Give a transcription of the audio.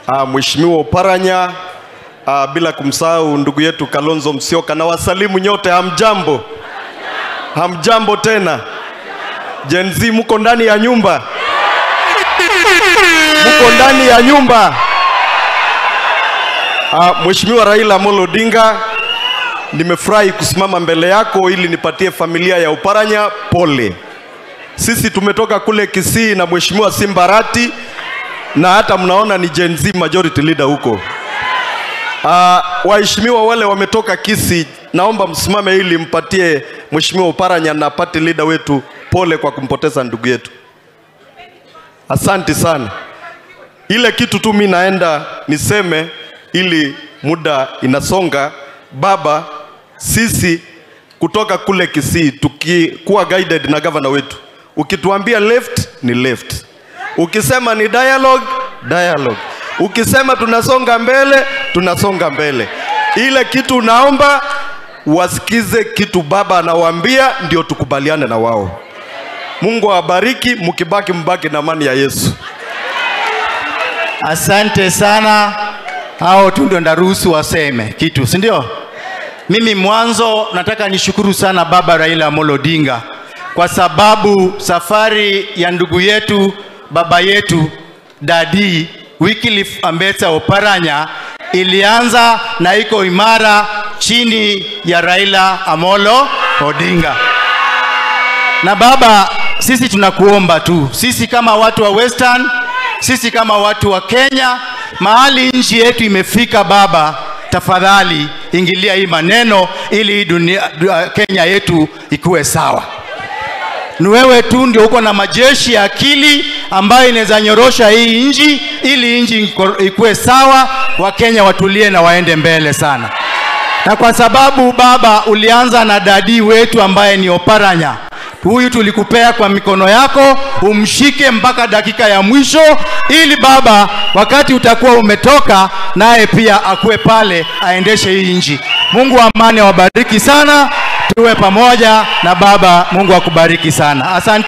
Mheshimiwa Oparanya, bila kumsahau ndugu yetu Kalonzo Musyoka, na wasalimu nyote. Hamjambo? Hamjambo tena? Gen Z mko ndani ya nyumba? Mko ndani ya nyumba? Mheshimiwa Raila Amolo Odinga, nimefurahi kusimama mbele yako ili nipatie familia ya Oparanya pole. Sisi tumetoka kule Kisii na Mheshimiwa Simbarati, na hata mnaona ni Gen Z majority leader huko. Waheshimiwa wale wametoka Kisii, naomba msimame ili mpatie Mheshimiwa Oparanya na party leader wetu pole kwa kumpoteza ndugu yetu. Asante sana. Ile kitu tu mimi naenda niseme ili muda inasonga. Baba, sisi kutoka kule Kisii tukikuwa guided na governor wetu, ukituambia left ni left, ukisema ni dialogue, dialogue, ukisema tunasonga mbele, tunasonga mbele. Ile kitu naomba wasikize kitu baba anawaambia, ndio tukubaliane na wao. Mungu awabariki, mkibaki mbaki na amani ya Yesu. Asante sana. Hao tu ndio ndaruhusu waseme kitu, si ndio? Mimi mwanzo nataka nishukuru sana baba Raila Amolo Odinga kwa sababu safari ya ndugu yetu, baba yetu, Daddy Wycliffe Ambetsa Oparanya ilianza na iko imara chini ya Raila Amolo Odinga. Na baba, sisi tunakuomba tu, sisi kama watu wa Western, sisi kama watu wa Kenya, mahali nchi yetu imefika baba, tafadhali ingilia hii maneno ili Kenya yetu ikuwe sawa. Ni wewe tu ndio uko na majeshi ya akili ambayo inaweza nyorosha hii nchi ili nchi ikuwe sawa, wa Kenya watulie na waende mbele sana. Na kwa sababu baba ulianza na dadi wetu ambaye ni Oparanya, huyu tulikupea kwa mikono yako, umshike mpaka dakika ya mwisho ili baba wakati utakuwa umetoka naye pia akue pale aendeshe hii nchi. Mungu wa amani awabariki sana, tuwe pamoja na baba. Mungu akubariki sana. Asante.